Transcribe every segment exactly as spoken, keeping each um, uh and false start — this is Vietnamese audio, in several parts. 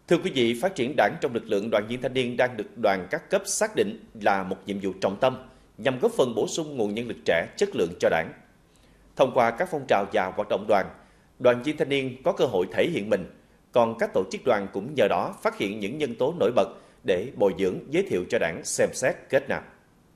Thưa quý vị, phát triển Đảng trong lực lượng đoàn viên thanh niên đang được đoàn các cấp xác định là một nhiệm vụ trọng tâm nhằm góp phần bổ sung nguồn nhân lực trẻ chất lượng cho Đảng. Thông qua các phong trào và hoạt động đoàn, đoàn viên thanh niên có cơ hội thể hiện mình, còn các tổ chức đoàn cũng nhờ đó phát hiện những nhân tố nổi bật để bồi dưỡng, giới thiệu cho Đảng xem xét kết nạp.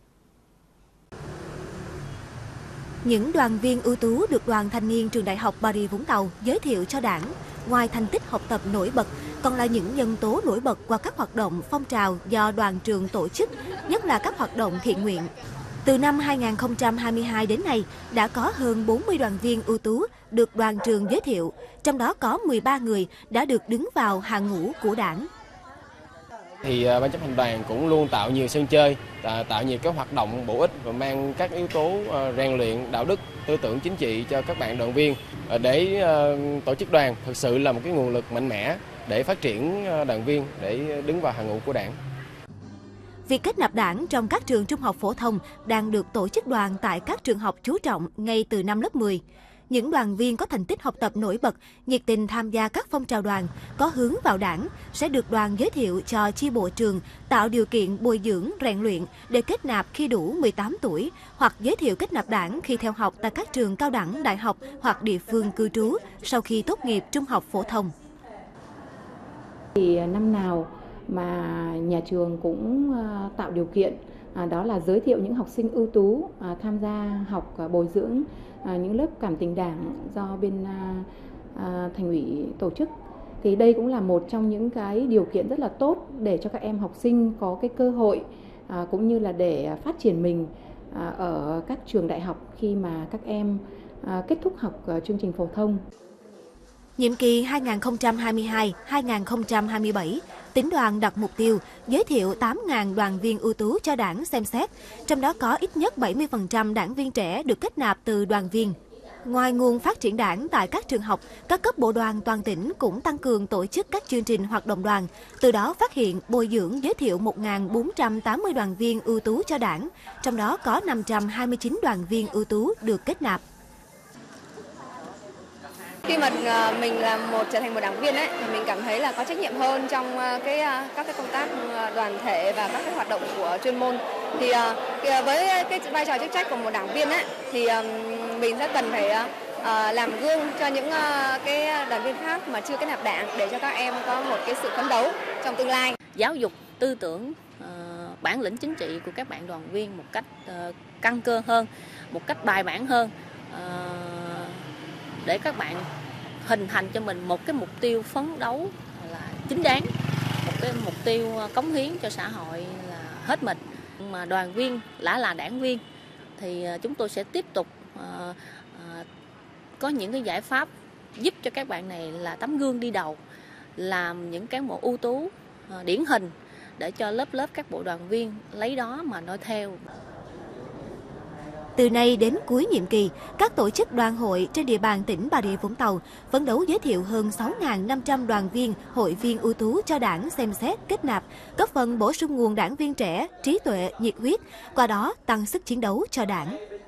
Những đoàn viên ưu tú được Đoàn Thanh niên Trường Đại học Bà Rịa Vũng Tàu giới thiệu cho Đảng, ngoài thành tích học tập nổi bật, còn là những nhân tố nổi bật qua các hoạt động phong trào do đoàn trường tổ chức, nhất là các hoạt động thiện nguyện. Từ năm hai nghìn không trăm hai mươi hai đến nay, đã có hơn bốn mươi đoàn viên ưu tú được đoàn trường giới thiệu, trong đó có mười ba người đã được đứng vào hàng ngũ của Đảng. Thì ban chấp hành đoàn cũng luôn tạo nhiều sân chơi, tạo nhiều các hoạt động bổ ích và mang các yếu tố rèn luyện đạo đức, tư tưởng chính trị cho các bạn đoàn viên để tổ chức đoàn thực sự là một cái nguồn lực mạnh mẽ để phát triển đoàn viên, để đứng vào hàng ngũ của Đảng. Việc kết nạp Đảng trong các trường trung học phổ thông đang được tổ chức đoàn tại các trường học chú trọng ngay từ năm lớp mười. Những đoàn viên có thành tích học tập nổi bật, nhiệt tình tham gia các phong trào đoàn, có hướng vào Đảng sẽ được đoàn giới thiệu cho chi bộ trường, tạo điều kiện bồi dưỡng, rèn luyện để kết nạp khi đủ mười tám tuổi, hoặc giới thiệu kết nạp Đảng khi theo học tại các trường cao đẳng, đại học hoặc địa phương cư trú sau khi tốt nghiệp trung học phổ thông. Thì năm nào mà nhà trường cũng tạo điều kiện, đó là giới thiệu những học sinh ưu tú tham gia học bồi dưỡng những lớp cảm tình Đảng do bên thành ủy tổ chức. Thì đây cũng là một trong những cái điều kiện rất là tốt để cho các em học sinh có cái cơ hội cũng như là để phát triển mình ở các trường đại học khi mà các em kết thúc học chương trình phổ thông. Nhiệm kỳ hai nghìn không trăm hai mươi hai đến hai nghìn không trăm hai mươi bảy, Tỉnh đoàn đặt mục tiêu giới thiệu tám nghìn đoàn viên ưu tú cho Đảng xem xét, trong đó có ít nhất bảy mươi phần trăm đảng viên trẻ được kết nạp từ đoàn viên. Ngoài nguồn phát triển Đảng tại các trường học, các cấp bộ đoàn toàn tỉnh cũng tăng cường tổ chức các chương trình hoạt động đoàn, từ đó phát hiện, bồi dưỡng, giới thiệu một nghìn bốn trăm tám mươi đoàn viên ưu tú cho Đảng, trong đó có năm trăm hai mươi chín đoàn viên ưu tú được kết nạp. Khi mà mình là một trở thành một đảng viên ấy, thì mình cảm thấy là có trách nhiệm hơn trong cái các cái công tác đoàn thể và các cái hoạt động của chuyên môn. Thì với cái vai trò chức trách của một đảng viên ấy, thì mình sẽ cần phải làm gương cho những cái đoàn viên khác mà chưa kết nạp Đảng để cho các em có một cái sự phấn đấu trong tương lai. Giáo dục tư tưởng, bản lĩnh chính trị của các bạn đoàn viên một cách căn cơ hơn, một cách bài bản hơn, để các bạn hình thành cho mình một cái mục tiêu phấn đấu là chính đáng, một cái mục tiêu cống hiến cho xã hội là hết mình. Mà đoàn viên đã là đảng viên thì chúng tôi sẽ tiếp tục uh, uh, có những cái giải pháp giúp cho các bạn này là tấm gương đi đầu, làm những cán bộ ưu tú, uh, điển hình để cho lớp lớp các bộ đoàn viên lấy đó mà noi theo. Từ nay đến cuối nhiệm kỳ, các tổ chức đoàn hội trên địa bàn tỉnh Bà Rịa Vũng Tàu phấn đấu giới thiệu hơn sáu nghìn năm trăm đoàn viên, hội viên ưu tú cho Đảng xem xét, kết nạp, góp phần bổ sung nguồn đảng viên trẻ, trí tuệ, nhiệt huyết, qua đó tăng sức chiến đấu cho Đảng.